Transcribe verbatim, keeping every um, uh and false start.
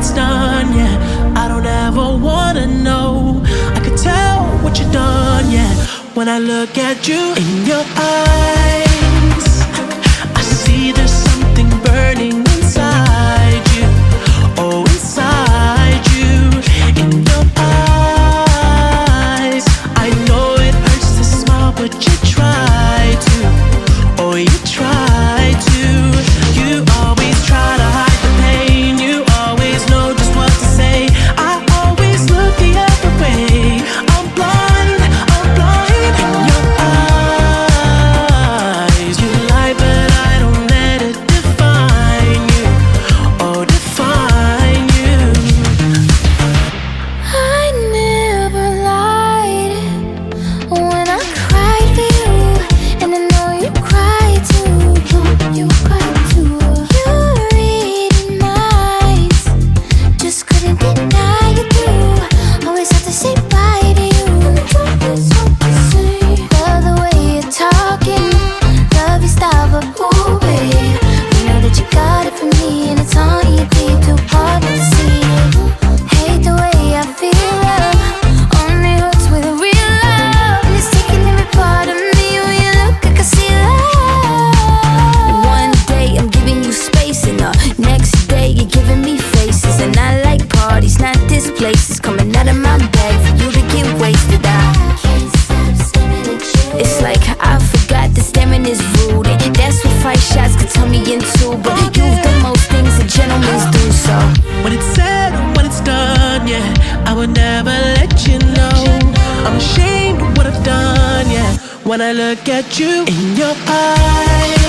it's done, yeah, I don't ever wanna know. I could tell what you've done, yeah, when I look at you. In your eyes, I see there's something burning inside you. Oh, inside you. In your eyes, I know it hurts to smile, but you try to. Oh, you try to. You always try to hide the pain. You always know just what to say. I always look the other way. I'm blind, I'm blind. In your eyes, you lie, but I don't let it define you. Oh, define you. I never lied when I cried for you, and I know you cried too. You cried too. You reading minds, just couldn't deny it through. Always have to say bye to you. Always have to say. Love the way you're talking, love your style, but ooh, babe, you know that you got it from me, and it's on you deep, too hard not to see. Hate the way I feel love, only hurts with real love. And it's taking every part of me. When you look, I can see love. One day I'm giving you space, and the next day you're giving me faces. And I like parties, not this place. It's coming out of my bag for you to get wasted. I can't stop staring at you. It's like I forgot that staring is rude, and that's what five shots could turn me into. But you've done most things that gentlemen do, so When it's said, when it's done, yeah, I would never let you know. I'm ashamed of what I've done, yeah, when I look at you. In your eyes,